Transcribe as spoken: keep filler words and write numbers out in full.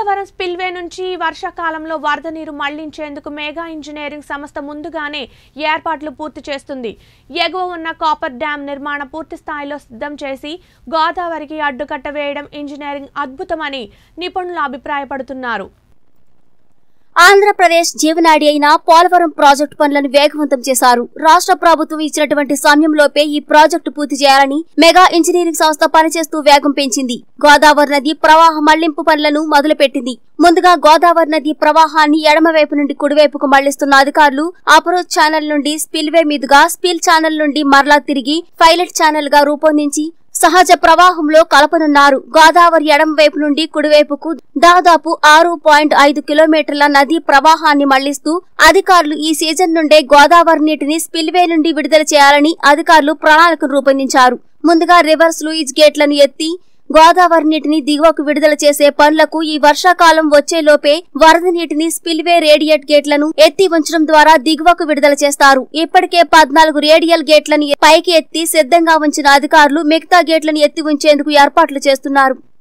Godavaram spillway నుంచి వర్షాకాలంలో వరద నీరు మళ్లించేందుకు మెగా ఇంజనీరింగ్ సంస్థ ముందుగానే ఏర్పాట్లు పూర్తి చేస్తుంది. ఎగువ ఉన్న కాపర్ డ్యాం నిర్మాణ పూర్తి స్థాయిలో సిద్ధం చేసి గోదావరికి అడ్డుకట్ట వేయడం ఇంజనీరింగ్ అద్భుతమని నిపుణులు అభిప్రాయపడుతున్నారు. ఆంధ్రప్రదేశ్ జీవనాడి అయిన పోలవరం ప్రాజెక్టు పనులను వేగవంతం చేశారు. రాష్ట్ర ప్రభుత్వం ఇచ్చినటువంటి సమయంలోపే ఈ ప్రాజెక్టు పూర్తి చేయాలని మెగా ఇంజనీరింగ్ సంస్థ పనిచేస్తూ వేగం పెంచింది. గోదావరి నది ప్రవాహ మళ్లింపు పనులను మొదలుపెట్టింది. ముందుగా గోదావరి నది ప్రవాహాన్ని ఎడమవైపు నుండి కుడివైపుకు మళ్లిస్తున్న అధికారులు అప్రోచ్ ఛానల్ నుండి స్పిల్వే మీదుగా స్పిల్ ఛానల్ నుండి మరలా తిరిగి పైలట్ ఛానల్ గా రూపొందించి సహజ ప్రవాహంలో కలపనున్నారు. గోదావరి ఎడమ వైపు నుండి కుడివైపుకు దాదాపు ఆరు పాయింట్ ఐదు కిలోమీటర్ల నదీ ప్రవాహాన్ని మళ్లిస్తూ అధికారులు ఈ సీజన్ నుండే గోదావరి నీటిని స్పిల్వే నుండి విడుదల చేయాలని అధికారులు ప్రణాళికను రూపొందించారు. ముందుగా రివర్స్ లూయిజ్ గేట్లను ఎత్తి గోదావరి నీటిని దిగువకు విడుదల చేసే పనులకు ఈ వర్షాకాలం వచ్చేలోపే వరద నీటిని స్పిల్వే రేడియేట్ గేట్లను ఎత్తి ఉంచడం ద్వారా దిగువకు విడుదల చేస్తారు. ఇప్పటికే పద్నాలుగు రేడియల్ గేట్లను పైకి ఎత్తి సిద్ధంగా ఉంచిన అధికారులు మిగతా గేట్లను ఎత్తి ఉంచేందుకు ఏర్పాట్లు చేస్తున్నారు.